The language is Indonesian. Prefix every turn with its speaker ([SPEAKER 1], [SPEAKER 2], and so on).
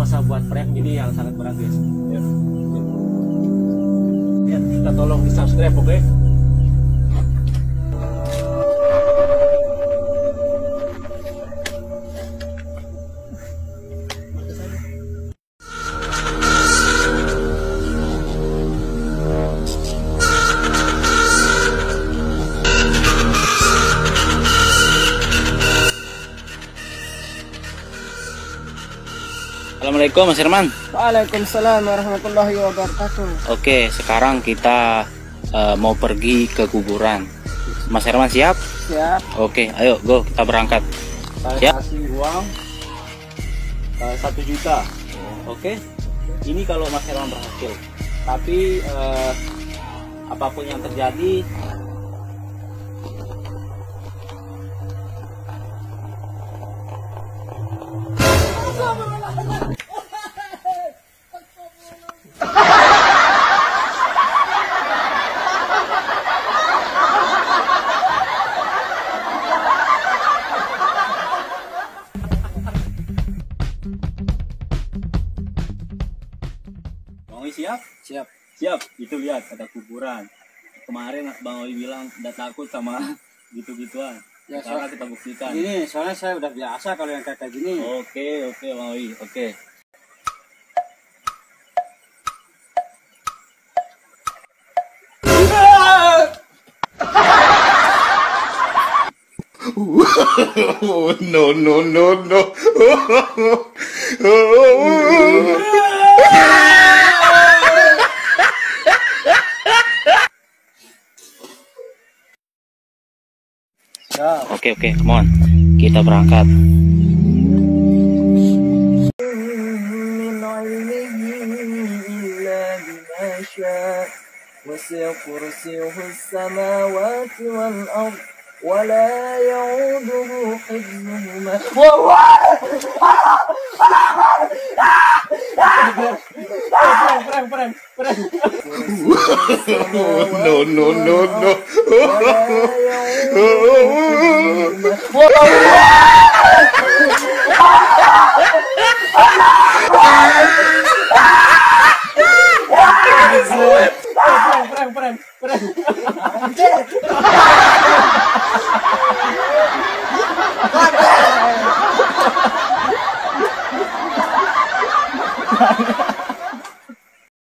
[SPEAKER 1] masa buat prank ini yang sangat berat guys. Ya. Ya, kita tolong di subscribe, oke?
[SPEAKER 2] Assalamualaikum Mas Herman.
[SPEAKER 3] Waalaikumsalam warahmatullahi wabarakatuh.
[SPEAKER 2] Oke, sekarang kita mau pergi ke kuburan. Mas Herman siap?
[SPEAKER 3] Siap.
[SPEAKER 2] Oke, ayo go, kita berangkat.
[SPEAKER 1] Saya
[SPEAKER 2] Siap.
[SPEAKER 1] kasih uang 1 juta. Oke. Ini kalau Mas Herman berhasil. Tapi apapun yang terjadi, Bang Oi siap?
[SPEAKER 3] Siap.
[SPEAKER 1] Siap. Itu lihat ada kuburan. Kemarin Bang Oi bilang udah takut sama gitu-gituan.
[SPEAKER 3] Ya,
[SPEAKER 1] Sekarang kita buktikan.
[SPEAKER 3] Ini soalnya saya udah biasa kalau yang kayak gini.
[SPEAKER 1] Oke, Bang Oi. Oke.
[SPEAKER 4] No, no, no, no.
[SPEAKER 2] Oke, come on. Kita berangkat.
[SPEAKER 3] وسع كرسيه السماوات والأرض ولا يعوده حفظهما
[SPEAKER 4] No, no, no, no.
[SPEAKER 3] Perang.